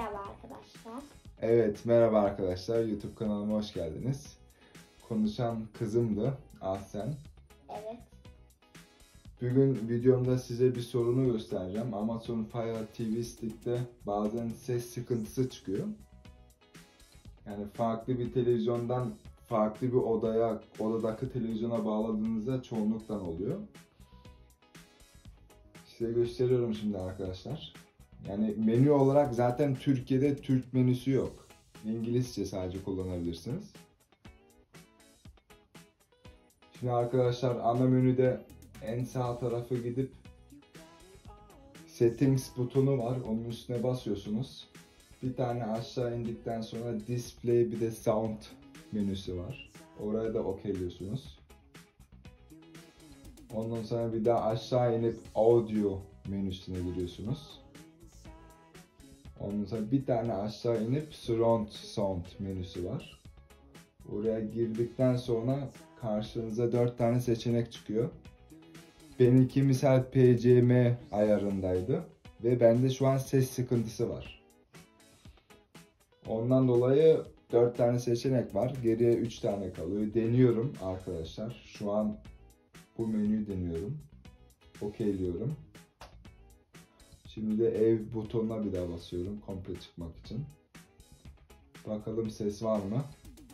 Merhaba arkadaşlar. Evet, merhaba arkadaşlar. YouTube kanalıma hoş geldiniz. Konuşan kızımdı, Ahsen. Evet. Bugün videomda size bir sorunu göstereceğim. Amazon Fire TV Stick'te bazen ses sıkıntısı çıkıyor. Yani farklı bir televizyondan farklı bir odadaki televizyona bağladığınızda çoğunlukla oluyor. Size gösteriyorum şimdi arkadaşlar. Yani menü olarak zaten Türkiye'de Türk menüsü yok. İngilizce sadece kullanabilirsiniz. Şimdi arkadaşlar ana menüde en sağ tarafa gidip Settings butonu var. Onun üstüne basıyorsunuz. Bir tane aşağı indikten sonra Display bir de Sound menüsü var. Oraya da okeyliyorsunuz. Ondan sonra bir daha aşağı inip Audio menüsüne giriyorsunuz. Ondan sonra bir tane aşağı inip Surround Sound menüsü var. Oraya girdikten sonra karşınıza 4 tane seçenek çıkıyor. Benimki misal PCM ayarındaydı ve bende şu an ses sıkıntısı var. Ondan dolayı 4 tane seçenek var. Geriye 3 tane kalıyor. Deniyorum arkadaşlar. Şu an bu menüyü deniyorum. Okeyliyorum. Şimdi de ev butonuna bir daha basıyorum komple çıkmak için. Bakalım ses var mı?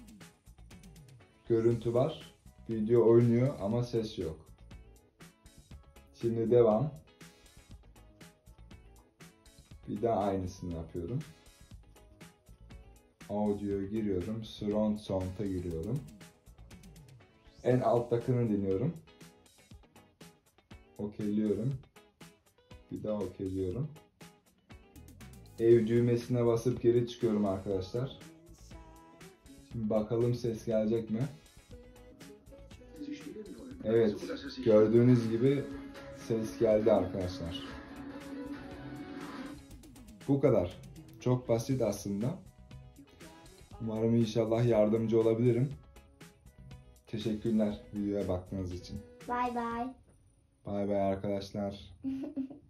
Görüntü var. Video oynuyor ama ses yok. Şimdi devam. Bir daha aynısını yapıyorum. Audio'ya giriyorum. Surround Sound'a giriyorum. En alttakini dinliyorum. Okeyliyorum. Bir daha okeyliyorum. Ev düğmesine basıp geri çıkıyorum arkadaşlar. Şimdi bakalım ses gelecek mi? Evet, gördüğünüz gibi ses geldi arkadaşlar. Bu kadar. Çok basit aslında. Umarım inşallah yardımcı olabilirim. Teşekkürler videoya baktığınız için. Bay bay. Bay bay arkadaşlar.